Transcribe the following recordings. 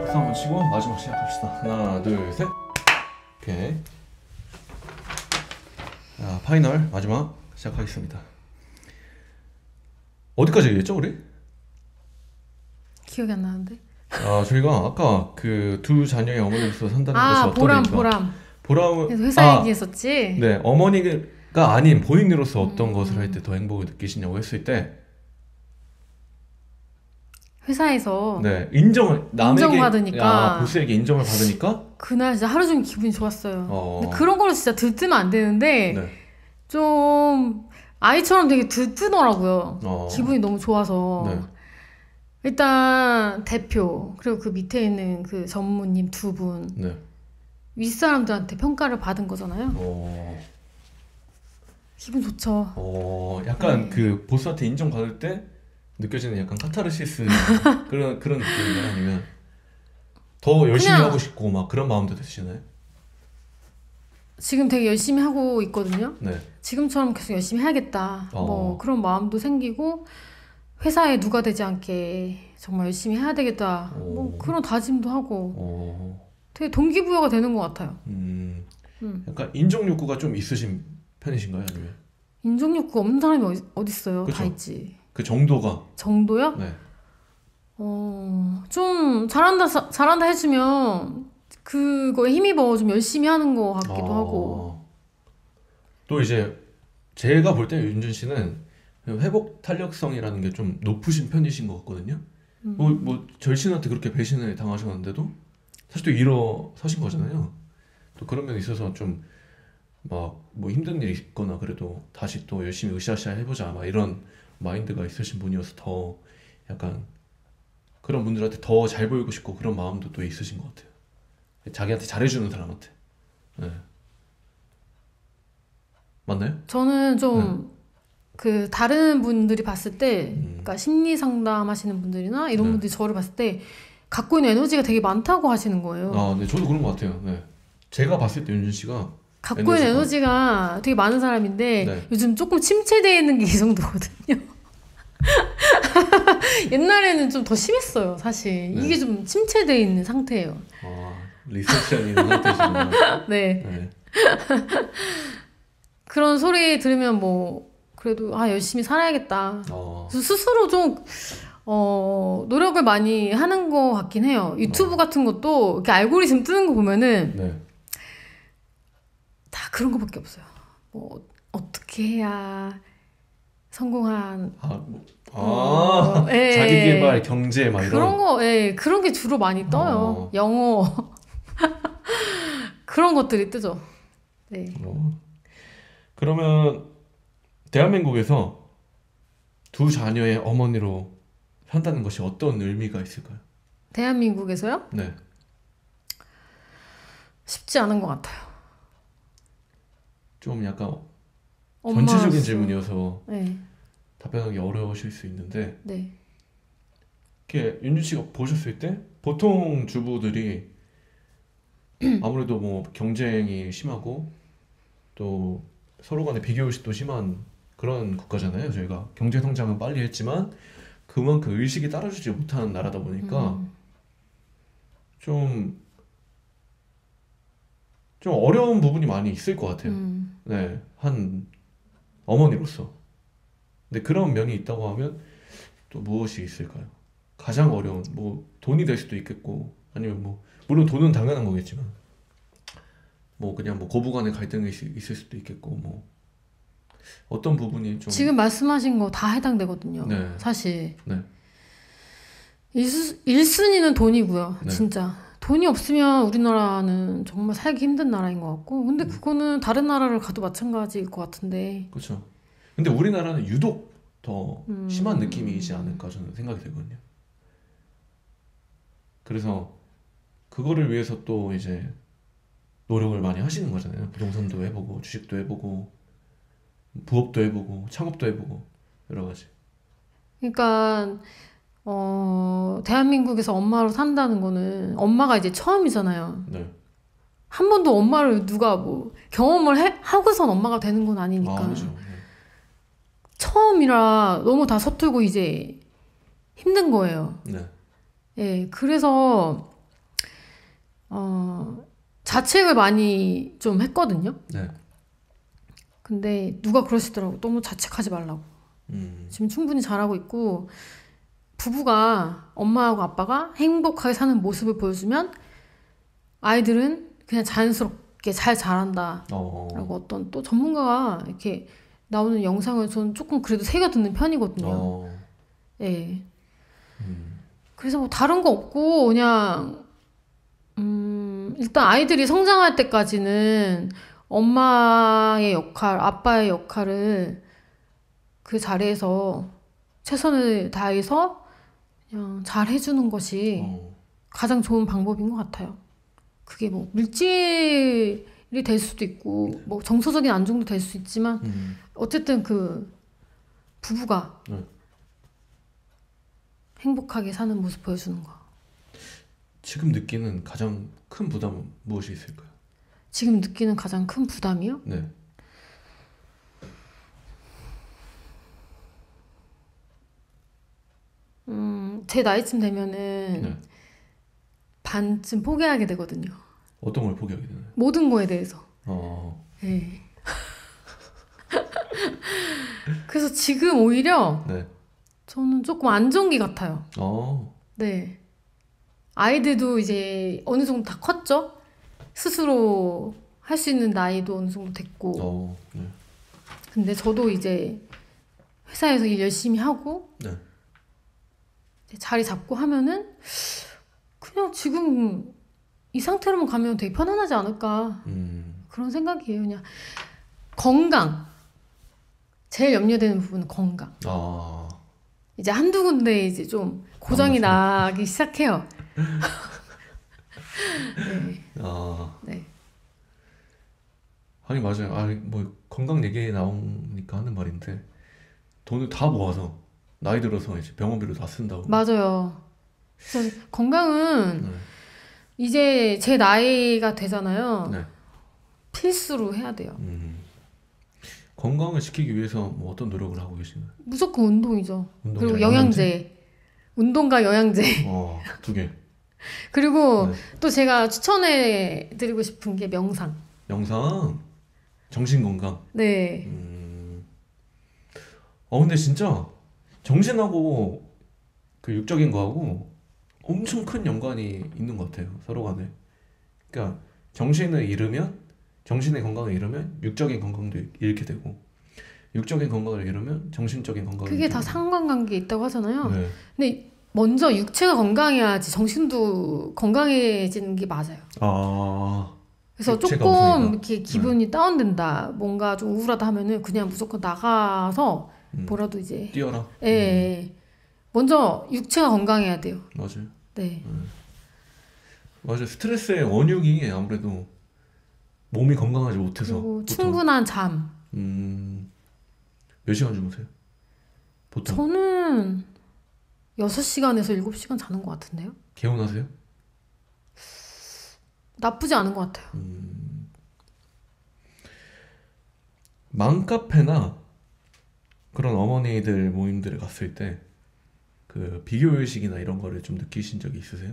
박수 한번 치고 마지막 시작합시다. 하나, 둘, 셋. 오케이. 자, 파이널 마지막 시작하겠습니다. 어디까지 얘기했죠, 우리? 기억이 안 나는데. 저희가 아까 그 두 자녀의 어머니로서 산다는 것이 어떤 보람, 일인가? 보람. 보람은 그래서 회사 얘기했었지. 네, 어머니가 아닌 본인으로서 어떤 것을 할 때 더 행복을 느끼시냐고 했을 때, 회사에서 네, 인정받으니까, 보스에게 인정을 받으니까 그날 진짜 하루 종일 기분이 좋았어요. 근데 네. 그런 거를 진짜 들뜨면 안 되는데 네. 좀 아이처럼 되게 들뜨더라고요. 기분이 너무 좋아서. 네. 일단 대표 그리고 그 밑에 있는 그 전무님 두 분, 네. 윗사람들한테 평가를 받은 거잖아요. 기분 좋죠. 약간 네. 그 보스한테 인정받을 때 느껴지는 약간 카타르시스 그런 느낌인가요? 아니면 더 열심히 그냥 하고 싶고 막 그런 마음도 드시나요? 지금 되게 열심히 하고 있거든요. 네. 지금처럼 계속 열심히 해야겠다. 뭐 그런 마음도 생기고, 회사에 누가 되지 않게 정말 열심히 해야 되겠다. 뭐 그런 다짐도 하고 되게 동기부여가 되는 것 같아요. 약간 인정 욕구가 좀 있으신 편이신가요? 아니면 인정 욕구 없는 사람이 어딨어요? 그쵸? 다 있지. 그 정도가 정도요? 네. 좀 잘한다 해주면 그거에 힘입어 좀 열심히 하는 것 같기도 하고. 또 이제 제가 볼 때 윤준 씨는 회복 탄력성이라는 게 좀 높으신 편이신 것 같거든요. 뭐 절친한테 그렇게 배신을 당하셨는데도 사실 또 일어서신 거잖아요. 또 그런 면에 있어서 좀 막 뭐 힘든 일이 있거나 그래도 다시 또 열심히 으쌰으쌰 해보자 막 이런 마인드가 있으신 분이어서 더 약간 그런 분들한테 더 잘 보이고 싶고 그런 마음도 또 있으신 것 같아요. 자기한테 잘해주는 사람한테. 네. 맞나요? 저는 좀 그 다른 분들이 봤을 때, 그러니까 심리 상담 하시는 분들이나 이런 분들이 저를 봤을 때 갖고 있는 에너지가 되게 많다고 하시는 거예요. 네, 저도 그런 것 같아요. 네. 제가 봤을 때 윤준 씨가 갖고 있는 에너지가 되게 많은 사람인데, 네. 요즘 조금 침체되어 있는 게 이 정도거든요. 옛날에는 좀 더 심했어요, 사실. 네. 이게 좀 침체되어 있는 상태예요. 리섹션이 있는 상태시구나. 네. 네. 그런 소리 들으면 뭐 그래도 열심히 살아야겠다. 스스로 좀 노력을 많이 하는 것 같긴 해요. 유튜브 같은 것도 이렇게 알고리즘 뜨는 거 보면은 네. 다 그런 거밖에 없어요. 뭐 어떻게 해야 성공한 예. 자기계발, 경제 막 그런 이런 거, 그런 게 주로 많이 떠요. 영어 그런 것들이 뜨죠. 네. 그러면 대한민국에서 두 자녀의 어머니로 산다는 것이 어떤 의미가 있을까요? 대한민국에서요? 네. 쉽지 않은 것 같아요. 좀 약간 엄마로서. 전체적인 질문이어서 네. 답변하기 어려우실 수 있는데, 네. 이렇게 윤준 씨가 보셨을 때 보통 주부들이 아무래도 뭐 경쟁이 심하고 또 서로 간에 비교의식도 심한 그런 국가잖아요. 저희가 경제 성장은 빨리 했지만 그만큼 의식이 따라주지 못하는 나라다 보니까 좀 어려운 부분이 많이 있을 것 같아요. 네, 한 어머니로서. 근데 그런 면이 있다고 하면 또 무엇이 있을까요? 가장 어려운, 뭐 돈이 될 수도 있겠고, 아니면 뭐 물론 돈은 당연한 거겠지만 뭐 그냥 뭐 고부간의 갈등이 있을 수도 있겠고, 뭐 어떤 부분이 좀 지금 말씀하신 거 다 해당되거든요. 네. 사실. 네. 1순위는 돈이고요. 네. 진짜. 돈이 없으면 우리나라는 정말 살기 힘든 나라인 것 같고, 근데 그거는 다른 나라를 가도 마찬가지일 것 같은데. 그렇죠. 근데 우리나라는 유독 더 심한 느낌이지 않을까 저는 생각이 되거든요. 그래서 그거를 위해서 또 이제 노력을 많이 하시는 거잖아요. 부동산도 해보고 주식도 해보고 부업도 해보고 창업도 해보고 여러 가지. 그러니까 대한민국에서 엄마로 산다는 거는 엄마가 이제 처음이잖아요. 네. 한 번도 엄마를 누가 뭐 경험을 하고선 엄마가 되는 건 아니니까. 그렇죠. 네. 처음이라 너무 다 서툴고 이제 힘든 거예요. 네. 예, 그래서 자책을 많이 좀 했거든요. 네. 근데 누가 그러시더라고. 너무 자책하지 말라고. 지금 충분히 잘하고 있고 부부가 엄마하고 아빠가 행복하게 사는 모습을 보여주면 아이들은 그냥 자연스럽게 잘 자란다 라고 어떤 또 전문가가 이렇게 나오는 영상을 저는 조금 그래도 새겨 듣는 편이거든요. 예. 그래서 뭐 다른 거 없고 그냥 일단 아이들이 성장할 때까지는 엄마의 역할, 아빠의 역할을 그 자리에서 최선을 다해서 그냥 잘 해주는 것이 가장 좋은 방법인 것 같아요. 그게 뭐 물질이 될 수도 있고 뭐 정서적인 안정도 될 수 있지만 어쨌든 그 부부가 행복하게 사는 모습 보여주는 거. 지금 느끼는 가장 큰 부담은 무엇이 있을까요? 지금 느끼는 가장 큰 부담이요? 네. 제 나이쯤 되면은 네. 반쯤 포기하게 되거든요. 어떤 걸 포기하게 되나요? 모든 거에 대해서. 네. 그래서 지금 오히려 네. 저는 조금 안정기 같아요. 네. 아이들도 이제 어느 정도 다 컸죠? 스스로 할 수 있는 나이도 어느 정도 됐고. 네. 근데 저도 이제 회사에서 일 열심히 하고 네. 자리 잡고 하면은 그냥 지금 이 상태로만 가면 되게 편안하지 않을까 그런 생각이에요. 그냥 건강 제일 염려되는 부분은 건강. 이제 한두 군데 이제 좀 고장이 나기 시작해요. 네. 네. 아니 맞아요. 뭐 건강 얘기 나오니까 하는 말인데 돈을 다 모아서 나이 들어서 이제 병원비로 다 쓴다고. 맞아요. 그래서 건강은 이제 제 나이가 되잖아요. 네. 필수로 해야 돼요. 건강을 지키기 위해서 뭐 어떤 노력을 하고 계시나요? 무조건 운동이죠. 운동이랑 그리고 영양제. 운동과 영양제. 두 개. 그리고 또 제가 추천해 드리고 싶은 게 명상. 명상? 정신 건강? 네. 근데 진짜 정신하고 그 육적인 거하고 엄청 큰 연관이 있는 것 같아요. 서로 간에. 그러니까 정신의 건강을 잃으면 육적인 건강도 잃게 되고 육적인 건강을 잃으면 정신적인 건강을 그게 다 상관관계 있다고 하잖아요. 네. 근데 먼저 육체가 건강해야지 정신도 건강해지는 게 맞아요. 그래서 조금 없으니까. 이렇게 기분이 다운된다, 뭔가 좀 우울하다 하면은 그냥 무조건 나가서 뭐라도 이제 뛰어라. 예. 먼저 육체가 건강해야 돼요. 맞아요. 네. 맞아요. 스트레스의 원흉이 아무래도 몸이 건강하지 못해서. 그리고 충분한 잠. 몇 시간 주무세요? 보통? 저는 6시간에서 7시간 자는 것 같은데요. 개운하세요? 나쁘지 않은 것 같아요. 맘카페나 그런 어머니들 모임들에 갔을 때 그 비교의식이나 이런 거를 좀 느끼신 적이 있으세요?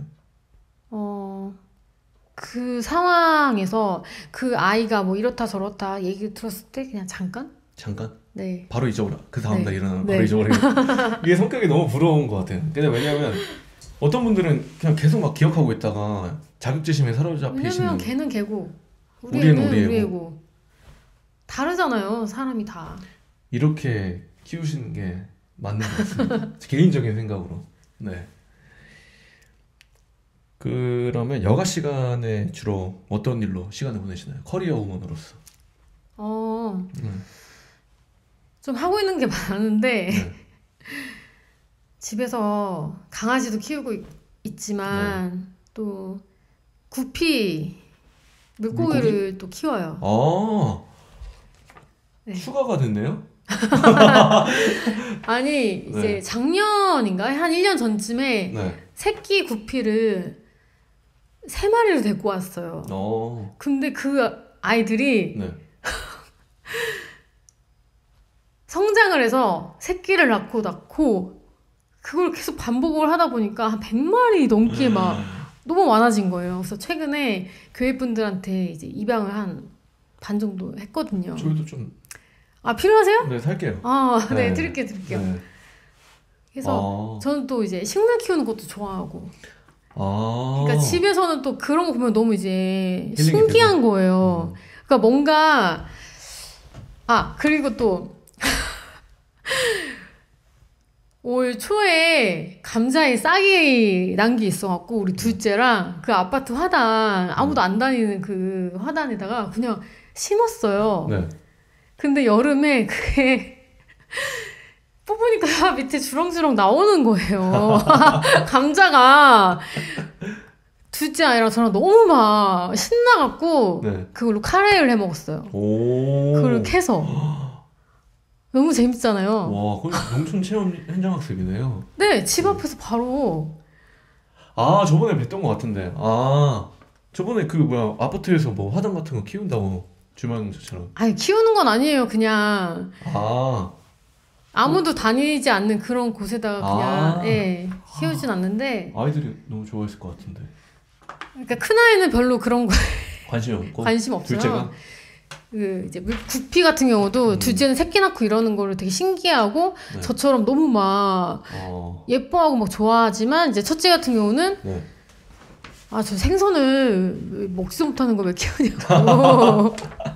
그 상황에서 그 아이가 뭐 이렇다 저렇다 얘기를 들었을 때 그냥 잠깐? 네. 바로 잊어버려. 그 다음날 네. 일어나면 네. 바로 잊어버리고. 이게 성격이 너무 부러운 것 같아요. 근데 왜냐면 어떤 분들은 그냥 계속 막 기억하고 있다가 자격지심에 사로잡히시는. 왜냐면 걔는 걔고 우리는 우리 우리 애고 다르잖아요. 사람이 다. 이렇게 키우시는 게 맞는 것 같습니다. 개인적인 생각으로. 네. 그러면 여가 시간에 주로 어떤 일로 시간을 보내시나요? 커리어 우먼으로서. 좀 하고 있는 게 많은데 네. 집에서 강아지도 키우고 있지만 또 구피 물고기를 또 키워요. 네. 추가가 됐네요? 아니 이제 작년인가 한 1년 전쯤에 새끼 구피를 3마리를 데리고 왔어요. 근데 그 아이들이 성장을 해서 새끼를 낳고 그걸 계속 반복을 하다 보니까 한 100마리 넘게 막 너무 많아진 거예요. 그래서 최근에 교회 분들한테 이제 입양을 한 반 정도 했거든요. 저희도 좀. 아, 필요하세요? 네, 살게요. 아, 네, 네. 드릴게요. 네. 그래서 저는 또 이제 식물 키우는 것도 좋아하고. 아. 그러니까 집에서는 또 그런 거 보면 너무 이제 힐링이 신기한 되고. 거예요. 그러니까 뭔가 그리고 또 올 초에 감자에 싹이 난 게 있어갖고 우리 둘째랑 그 아파트 화단 아무도 안 다니는 그 화단에다가 그냥 심었어요. 네. 근데 여름에 그게 뽑으니까 밑에 주렁주렁 나오는 거예요. 감자가 둘째 아이랑 저랑 너무 막 신나갖고 네. 그걸로 카레를 해 먹었어요. 오. 그걸 캐서. 너무 재밌잖아요. 와, 거의 농촌 체험 현장 학습이네요. 네, 집 앞에서 바로. 아, 저번에 뵀던 것 같은데. 아, 저번에 그 뭐야 아파트에서 뭐 화단 같은 거 키운다고 주말농사처럼. 아니, 키우는 건 아니에요. 그냥 아, 아무도 다니지 않는 그런 곳에다가 그냥 아. 예, 키우진 않는데. 아이들이 너무 좋아했을 것 같은데. 그러니까 큰 아이는 별로 그런 거에 관심이 없고. 관심 없어요. 둘째가. 그 이제 구피 같은 경우도 둘째는 새끼 낳고 이러는 거를 되게 신기하고 네. 저처럼 너무 막 예뻐하고 막 좋아하지만 이제 첫째 같은 경우는 네. 저 생선을 왜 먹지도 못하는 걸 왜 키우냐고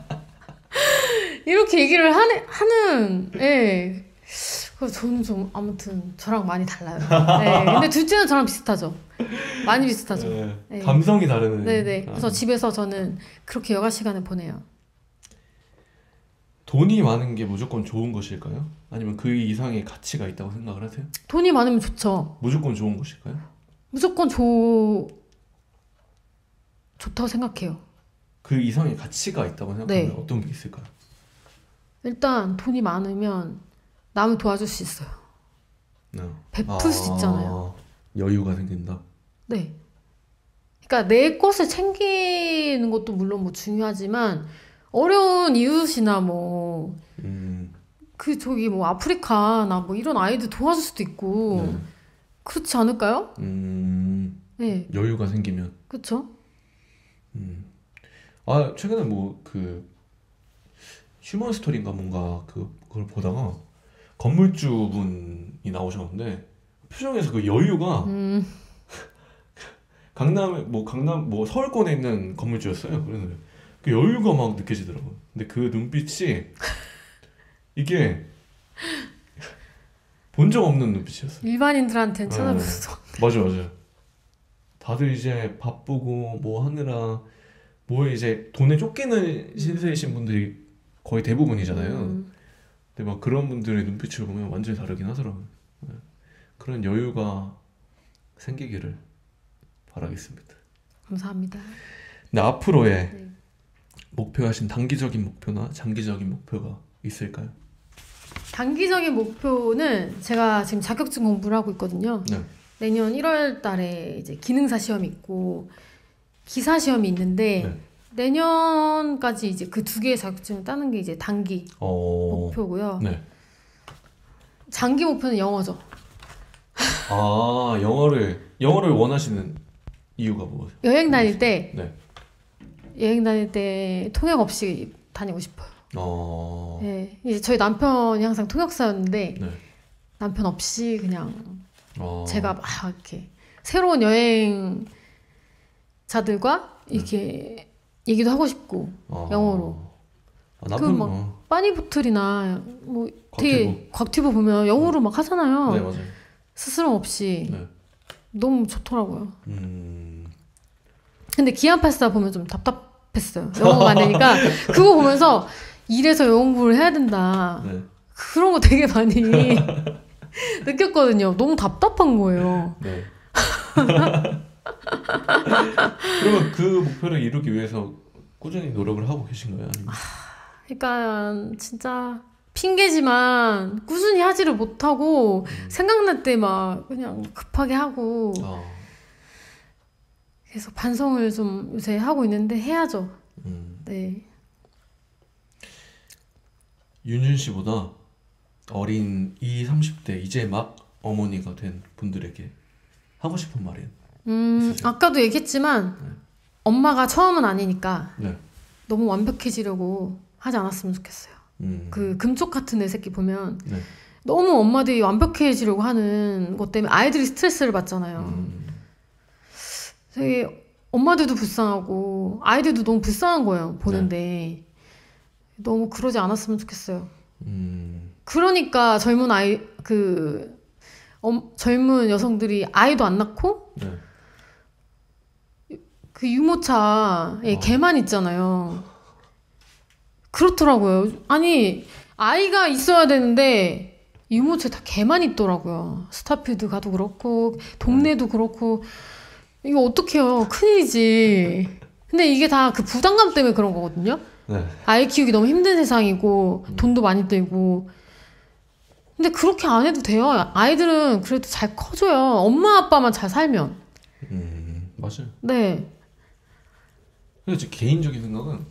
이렇게 얘기를 하는 예. 그래서 저는 좀 아무튼 저랑 많이 달라요. 네. 근데 둘째는 저랑 비슷하죠. 많이 비슷하죠. 네. 네. 감성이 다르네. 네네. 그래서 집에서 저는 그렇게 여가 시간을 보내요. 돈이 많은 게 무조건 좋은 것일까요? 아니면 그 이상의 가치가 있다고 생각을 하세요? 돈이 많으면 좋죠. 무조건 좋은 것일까요? 무조건 좋다고 생각해요. 그 이상의 가치가 있다고 생각하면 네. 어떤 게 있을까요? 일단 돈이 많으면 남을 도와줄 수 있어요. 네. 베풀 수 있잖아요. 여유가 생긴다. 네. 그러니까 내 것을 챙기는 것도 물론 뭐 중요하지만 어려운 이웃이나 뭐 저기 뭐 아프리카나 뭐 이런 아이들 도와줄 수도 있고 네. 그렇지 않을까요? 네. 여유가 생기면. 그렇죠? 최근에 뭐 그 휴먼 스토리인가 뭔가 그걸 보다가 건물주분이 나오셨는데 표정에서 그 여유가 강남 뭐 서울권에 있는 건물주였어요. 그래서 그 여유가 막 느껴지더라고요. 근데 그 눈빛이 이게 본 적 없는 눈빛이었어요. 일반인들한테는 찾아볼 수 없는. 맞아. 다들 이제 바쁘고 뭐 하느라 뭐 이제 돈에 쫓기는 신세이신 분들이 거의 대부분이잖아요. 근데 막 그런 분들의 눈빛을 보면 완전히 다르긴 하더라고요. 네. 그런 여유가 생기기를 바라겠습니다. 감사합니다. 근데 앞으로의 목표하신 단기적인 목표나 장기적인 목표가 있을까요? 단기적인 목표는 제가 지금 자격증 공부를 하고 있거든요. 네. 내년 1월 달에 이제 기능사 시험이 있고 기사 시험이 있는데 네. 내년까지 이제 그 두 개의 자격증을 따는 게 이제 단기 목표고요. 네. 장기 목표는 영어죠. 영어를 원하시는 이유가 뭐예요? 여행 다닐 때 네. 통역 없이 다니고 싶어요. 네, 이제 저희 남편이 항상 통역사였는데 네. 남편 없이 그냥 제가 막 이렇게 새로운 여행자들과 이렇게 얘기도 하고 싶고 영어로. 남편 막 빠니보틀이나 뭐 되게 곽튜브 보면 영어로 막 하잖아요. 네, 맞아요. 스스럼 없이 네. 너무 좋더라고요. 근데 기안84 보면 좀 답답했어요. 영어가 안 되니까 그거 보면서 이래서 영어 공부를 해야 된다. 네. 그런 거 되게 많이 느꼈거든요. 너무 답답한 거예요. 네. 그러면 그 목표를 이루기 위해서 꾸준히 노력을 하고 계신 거예요? 아니면? 그러니까 진짜 핑계지만 꾸준히 하지를 못하고 생각날 때 막 그냥 급하게 하고 그래서 반성을 좀 요새 하고 있는데 해야죠. 네. 윤준 씨보다 어린 20, 30대 이제 막 어머니가 된 분들에게 하고 싶은 말은? 아까도 얘기했지만 네. 엄마가 처음은 아니니까 네. 너무 완벽해지려고 하지 않았으면 좋겠어요. 그 금쪽 같은 애 새끼 보면 네. 너무 엄마들이 완벽해지려고 하는 것 때문에 아이들이 스트레스를 받잖아요. 되게 엄마들도 불쌍하고 아이들도 너무 불쌍한 거예요. 보는데 네. 너무 그러지 않았으면 좋겠어요. 그러니까 젊은 젊은 여성들이 아이도 안 낳고 네. 그 유모차에 개만 있잖아요. 그렇더라고요. 아니 아이가 있어야 되는데 유모차에 다 개만 있더라고요. 스타필드 가도 그렇고 동네도 그렇고 이거 어떡해요. 큰일이지. 근데 이게 다 그 부담감 때문에 그런 거거든요. 네. 아이 키우기 너무 힘든 세상이고 돈도 많이 들고 근데 그렇게 안 해도 돼요. 아이들은 그래도 잘 커져요. 엄마 아빠만 잘 살면. 맞아요. 네. 근데 제 개인적인 생각은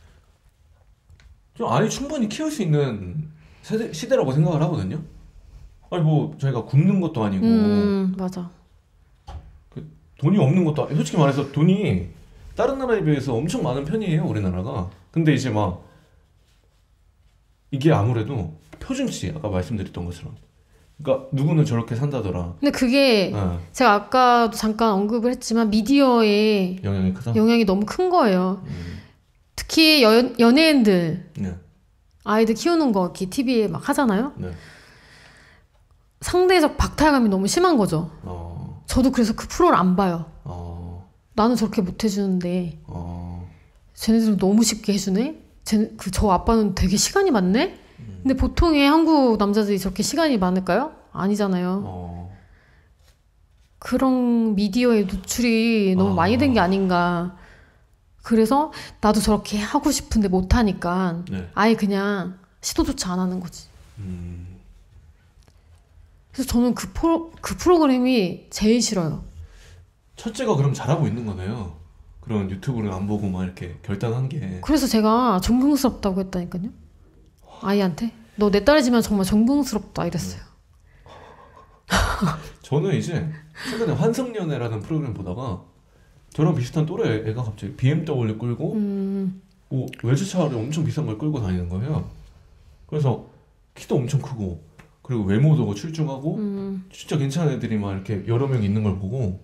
좀 아이 충분히 키울 수 있는 시대라고 생각을 하거든요. 아니 뭐 저희가 굶는 것도 아니고 맞아. 돈이 없는 것도 아니고 솔직히 말해서 돈이 다른 나라에 비해서 엄청 많은 편이에요 우리나라가. 근데 이제 막 이게 아무래도 표준치 아까 말씀드렸던 것처럼 그러니까 누구는 저렇게 산다더라. 근데 그게 네. 제가 아까도 잠깐 언급을 했지만 미디어의 영향이 크다? 영향이 너무 큰 거예요. 특히 연예인들 네. 아이들 키우는 거 이렇게 TV에 막 하잖아요. 네. 상대적 박탈감이 너무 심한 거죠. 저도 그래서 그 프로를 안 봐요. 나는 저렇게 못 해주는데 쟤네들은 너무 쉽게 해주네? 저 아빠는 되게 시간이 많네? 근데 보통의 한국 남자들이 저렇게 시간이 많을까요? 아니잖아요. 그런 미디어의 노출이 너무 많이 된 게 아닌가. 그래서 나도 저렇게 하고 싶은데 못하니까 네. 아예 그냥 시도조차 안 하는 거지. 그래서 저는 그 프로그램이 제일 싫어요. 첫째가 그럼 잘하고 있는 거네요. 그런 유튜브를 안 보고 막 이렇게 결단한 게. 그래서 제가 존경스럽다고 했다니까요. 아이한테. 너 내 딸이지만 정말 존경스럽다 이랬어요. 저는 이제 최근에 환승연애라는 프로그램 보다가 저랑 비슷한 또래 애가 갑자기 BMW 끌고 뭐 외제차를 엄청 비싼 걸 끌고 다니는 거예요. 그래서 키도 엄청 크고 그리고 외모도 출중하고 진짜 괜찮은 애들이 막 이렇게 여러 명 있는 걸 보고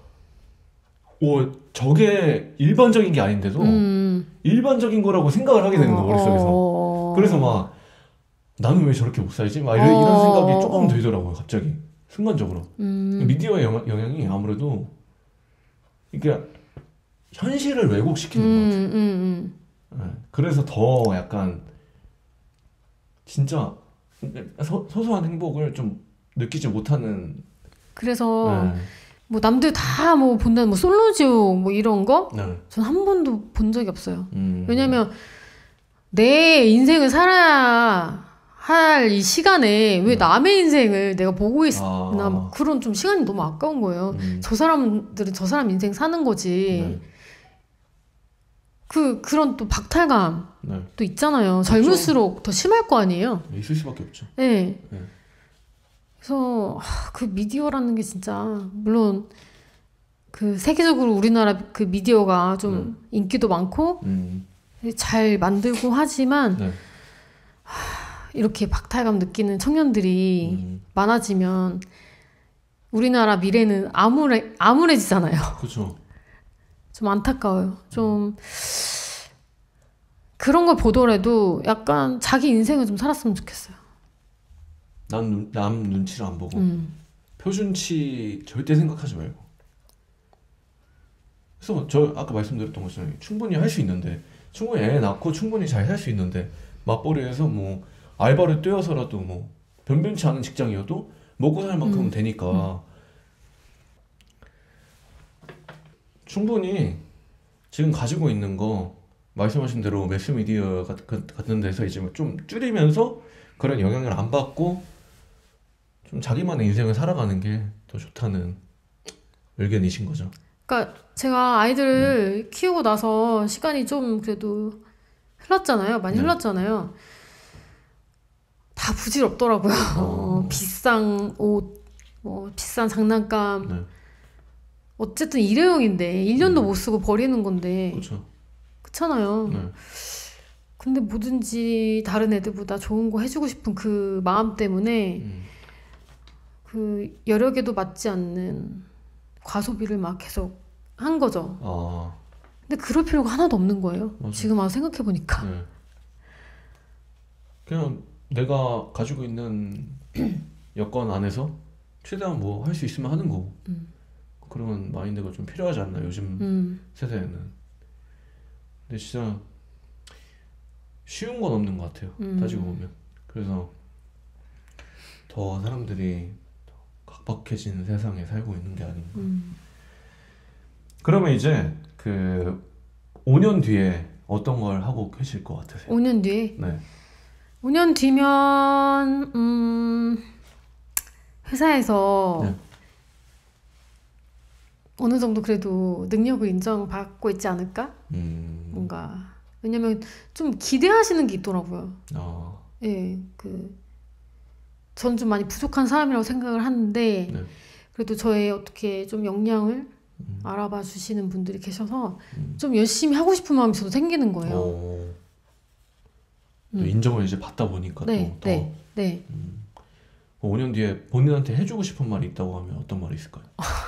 저게 일반적인 게 아닌데도 일반적인 거라고 생각을 하게 되는 거 머릿속에서. 그래서 막 나는 왜 저렇게 못 살지? 막 이런 생각이 조금 들더라고요. 갑자기 순간적으로. 미디어의 영향이 아무래도 이게 현실을 왜곡시키는 것 같아요. 네. 그래서 더 약간 진짜 소소한 행복을 좀 느끼지 못하는. 그래서 네. 뭐 남들 다 뭐 본다는 뭐 솔로지옥 뭐 이런 거? 네. 전 한 번도 본 적이 없어요. 왜냐면 내 인생을 살아야 할 이 시간에 왜 남의 인생을 내가 보고 있나 뭐 그런 좀 시간이 너무 아까운 거예요. 저 사람들은 저 사람 인생 사는 거지. 네. 그런 또 박탈감 네. 또 있잖아요. 젊을수록 더 심할 거 아니에요. 있을 수밖에 없죠. 네. 네. 그래서 그 미디어라는 게 진짜 물론 그 세계적으로 우리나라 그 미디어가 좀 인기도 많고 잘 만들고 하지만 네. 이렇게 박탈감 느끼는 청년들이 많아지면 우리나라 미래는 암울해지잖아요. 그렇죠. 좀 안타까워요. 좀 그런 걸 보더라도 약간 자기 인생을 좀 살았으면 좋겠어요. 남 눈치를 안 보고 표준치 절대 생각하지 말고. 그래서 저 아까 말씀드렸던 것처럼 충분히 할 수 있는데 충분히 애 낳고 충분히 잘 살 수 있는데 맞벌이해서 뭐 알바를 뛰어서라도 뭐 변변치 않은 직장이어도 먹고 살 만큼은 되니까 충분히 지금 가지고 있는 거 말씀하신 대로 매스미디어 같은 데서 이제 좀 줄이면서 그런 영향을 안 받고 좀 자기만의 인생을 살아가는 게 더 좋다는 의견이신 거죠. 그러니까 제가 아이들을 키우고 나서 시간이 좀 그래도 흘렀잖아요. 많이 흘렀잖아요. 다 부질없더라고요. 비싼 옷, 뭐 비싼 장난감. 어쨌든 일회용인데 1년도 못 쓰고 버리는 건데. 그렇죠. 그렇잖아요. 네. 근데 뭐든지 다른 애들보다 좋은 거 해주고 싶은 그 마음 때문에 그 여력에도 맞지 않는 과소비를 막 계속 한 거죠. 근데 그럴 필요가 하나도 없는 거예요. 맞아. 지금 와서 생각해 보니까. 네. 그냥 내가 가지고 있는 여건 안에서 최대한 뭐 할 수 있으면 하는 거고. 그런 마인드가 좀 필요하지 않나 요즘 세대에는. 근데 진짜 쉬운 건 없는 것 같아요. 따지고 보면. 그래서 더 사람들이 더 각박해지는 세상에 살고 있는 게 아닌가. 그러면 이제 그 5년 뒤에 어떤 걸 하고 계실 것 같으세요? 5년 뒤에? 네. 5년 뒤면 회사에서 네. 어느 정도 그래도 능력을 인정받고 있지 않을까? 뭔가 왜냐면 좀 기대하시는 게 있더라고요. 예, 전 좀 많이 부족한 사람이라고 생각을 하는데 네. 그래도 저의 어떻게 좀 역량을 알아봐 주시는 분들이 계셔서 좀 열심히 하고 싶은 마음이 저도 생기는 거예요. 인정을 이제 받다 보니까 네, 또 더. 네, 네. 5년 뒤에 본인한테 해주고 싶은 말이 있다고 하면 어떤 말이 있을까요?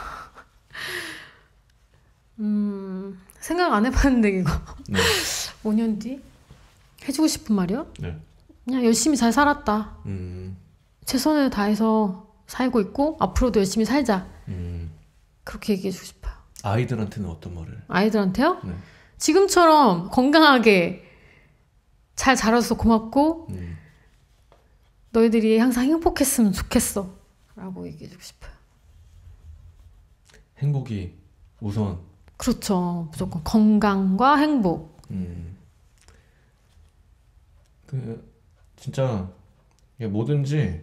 생각 안 해봤는데 이거. 네. 5년 뒤 해주고 싶은 말이요? 네. 그냥 열심히 잘 살았다. 최선을 다해서 살고 있고 앞으로도 열심히 살자. 그렇게 얘기해주고 싶어요. 아이들한테는 어떤 말을? 아이들한테요? 네. 지금처럼 건강하게 잘 자라서 고맙고 너희들이 항상 행복했으면 좋겠어 라고 얘기해주고 싶어요. 행복이 우선. 그렇죠. 무조건 건강과 행복. 진짜 이게 뭐든지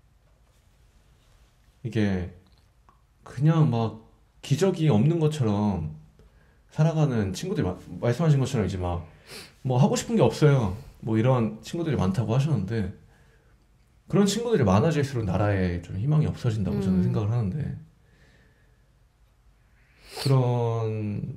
이게 그냥 막 기적이 없는 것처럼 살아가는 친구들이 말씀하신 것처럼 이제 막 뭐 하고 싶은 게 없어요. 뭐 이런 친구들이 많다고 하셨는데 그런 친구들이 많아질수록 나라에 좀 희망이 없어진다고 저는 생각을 하는데 그런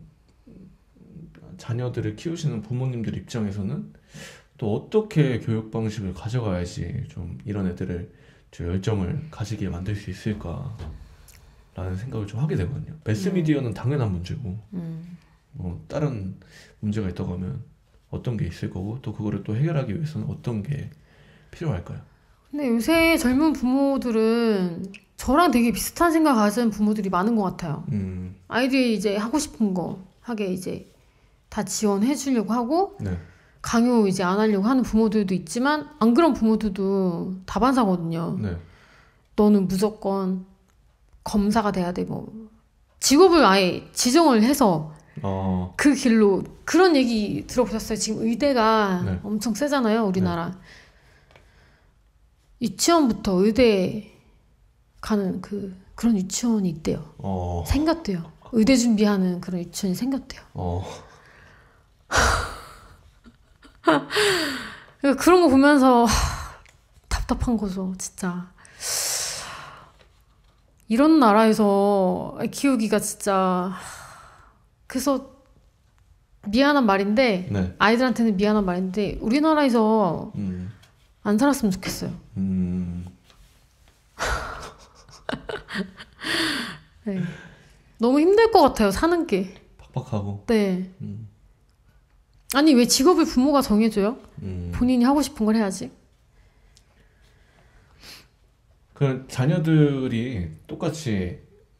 자녀들을 키우시는 부모님들 입장에서는 또 어떻게 교육 방식을 가져가야지 좀 이런 애들을 좀 열정을 가지게 만들 수 있을까 라는 생각을 좀 하게 되거든요. 매스미디어는 당연한 문제고 뭐 다른 문제가 있다고 하면 어떤 게 있을 거고 또 그거를 또 해결하기 위해서는 어떤 게 필요할까요? 근데 요새 젊은 부모들은 저랑 되게 비슷한 생각 가진 부모들이 많은 것 같아요. 아이들이 이제 하고 싶은 거 하게 이제 다 지원해 주려고 하고 네. 강요 이제 안 하려고 하는 부모들도 있지만 안 그런 부모들도 다반사거든요. 네. 너는 무조건 검사가 돼야 돼. 뭐 직업을 아예 지정을 해서 그 길로 그런 얘기 들어보셨어요? 지금 의대가 네. 엄청 세잖아요, 우리나라. 네. 유치원부터 의대 가는 그런 유치원이 있대요. 생겼대요. 의대 준비하는 그런 유치원이 생겼대요. 그런 거 보면서 답답한 거죠, 진짜. 이런 나라에서 키우기가 진짜. 그래서 미안한 말인데 네. 아이들한테는 미안한 말인데 우리나라에서 안 살았으면 좋겠어요. 네. 너무 힘들 것 같아요, 사는 게. 팍팍하고. 네. 아니 왜 직업을 부모가 정해줘요? 본인이 하고 싶은 걸 해야지. 그 자녀들이 똑같이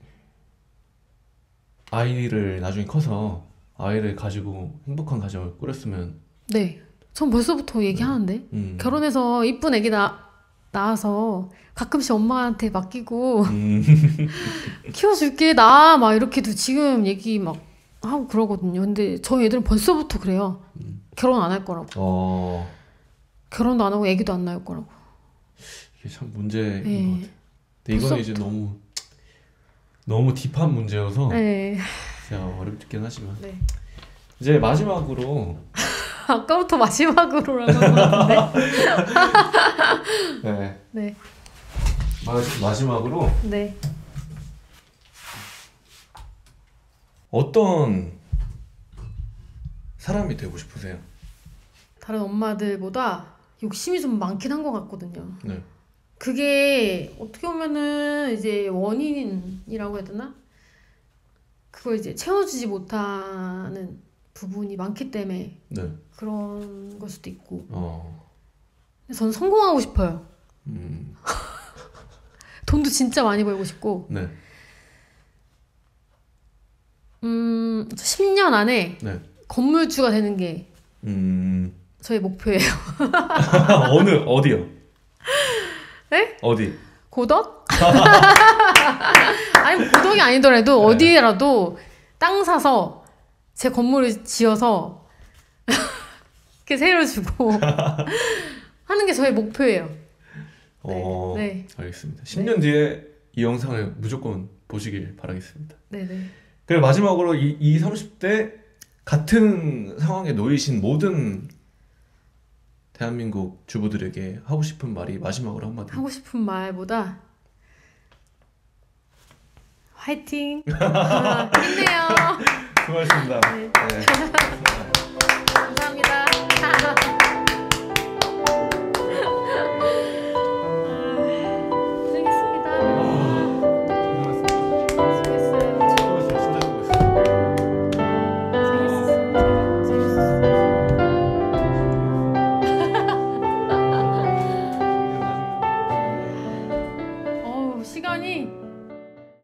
아이를 나중에 커서 아이를 가지고 행복한 가정을 꾸렸으면. 네. 전 벌써부터 얘기하는데 결혼해서 이쁜 애기 낳아서 가끔씩 엄마한테 맡기고 키워줄게 나 막 이렇게도 지금 얘기 막 하고 그러거든요. 근데 저희 애들은 벌써부터 그래요. 결혼 안 할 거라고. 결혼도 안 하고 애기도 안 낳을 거라고. 이게 참 문제인 것 같아요. 근데 이거는 이제 너무 딥한 문제여서 제가 어렵긴 하지만 네. 이제 마지막으로 아까부터 마지막으로라고 한 것 같은데. 네. 네. 마지막으로 네. 어떤 사람이 되고 싶으세요? 다른 엄마들보다 욕심이 좀 많긴 한 것 같거든요. 네. 그게 어떻게 보면은 이제 원인이라고 해야 되나? 그걸 이제 채워주지 못하는 부분이 많기 때문에 네. 그런 걸 수도 있고. 저는 성공하고 싶어요. 돈도 진짜 많이 벌고 싶고. 네. 10년 안에 네. 건물주가 되는 게 저의 목표예요. 어디요? 네? 어디? 고덕? 아니 뭐 고덕이 아니더라도 네. 어디에라도 땅 사서 제 건물을 지어서 이렇게 세를 주고 하는 게 저의 목표예요. 네. 네. 알겠습니다. 10년 뒤에 이 영상을 무조건 보시길 바라겠습니다. 네네. 그리고 마지막으로 이 30대 같은 상황에 놓이신 모든 대한민국 주부들에게 하고 싶은 말이 마지막으로 한마디. 하고 싶은 말보다 화이팅! 힘내요. 수고하셨습니다. 네. 네.